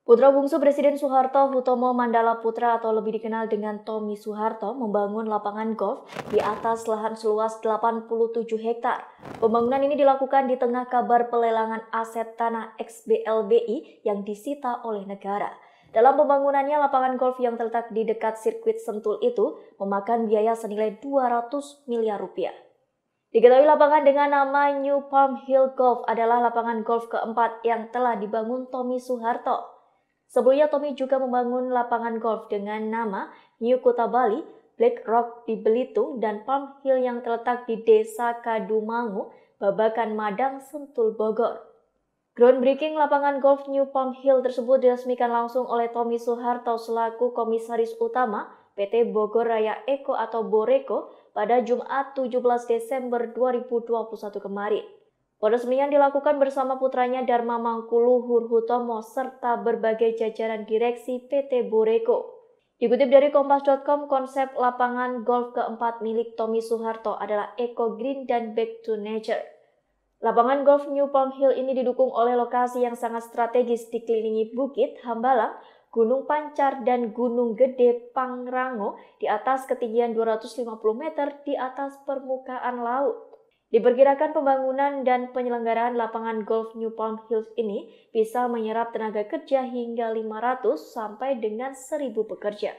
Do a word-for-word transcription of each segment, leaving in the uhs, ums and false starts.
Putra bungsu Presiden Soeharto, Hutomo Mandala Putra atau lebih dikenal dengan Tommy Soeharto, membangun lapangan golf di atas lahan seluas delapan puluh tujuh hektar. Pembangunan ini dilakukan di tengah kabar pelelangan aset tanah X B L B I yang disita oleh negara. Dalam pembangunannya, lapangan golf yang terletak di dekat sirkuit Sentul itu memakan biaya senilai dua ratus miliar rupiah. Diketahui lapangan dengan nama New Palm Hill Golf adalah lapangan golf keempat yang telah dibangun Tommy Soeharto. Sebelumnya, Tommy juga membangun lapangan golf dengan nama New Kota Bali, Black Rock di Belitung, dan Palm Hill yang terletak di Desa Kadumangu, Babakan Madang, Sentul, Bogor. Groundbreaking lapangan golf New Palm Hill tersebut diresmikan langsung oleh Tommy Soeharto selaku Komisaris Utama P T Bogor Raya Eko atau Boreko pada Jumat tujuh belas Desember dua ribu dua puluh satu kemarin. Peresmian dilakukan bersama putranya Dharma Mangkuluhur Hutomo serta berbagai jajaran direksi P T Boreko. Dikutip dari kompas titik com, konsep lapangan golf keempat milik Tommy Soeharto adalah Eco Green dan Back to Nature. Lapangan golf New Palm Hill ini didukung oleh lokasi yang sangat strategis dikelilingi Bukit Hambalang, Gunung Pancar, dan Gunung Gede Pangrango di atas ketinggian dua ratus lima puluh meter di atas permukaan laut. Diperkirakan pembangunan dan penyelenggaraan lapangan golf New Palm Hills ini bisa menyerap tenaga kerja hingga lima ratus sampai dengan seribu pekerja.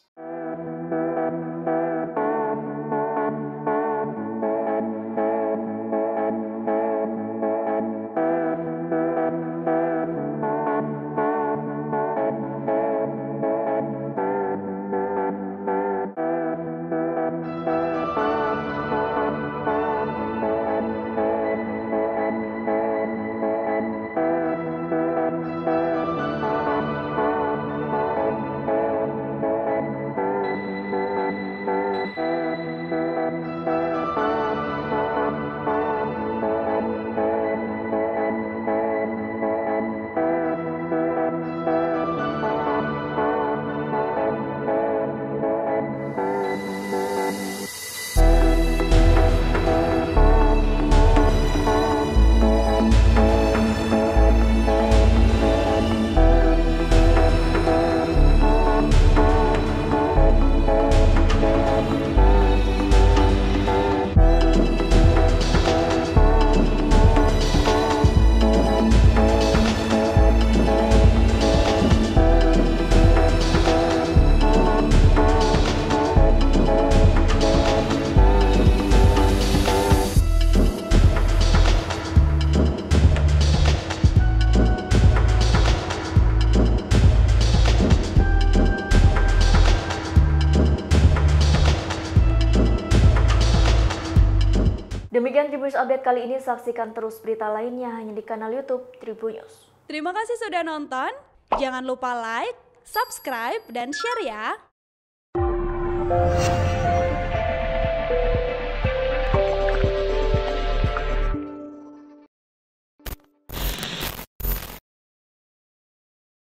Demikian Tribunnews Update kali ini, saksikan terus berita lainnya hanya di kanal YouTube Tribunnews. Terima kasih sudah nonton, jangan lupa like, subscribe, dan share ya!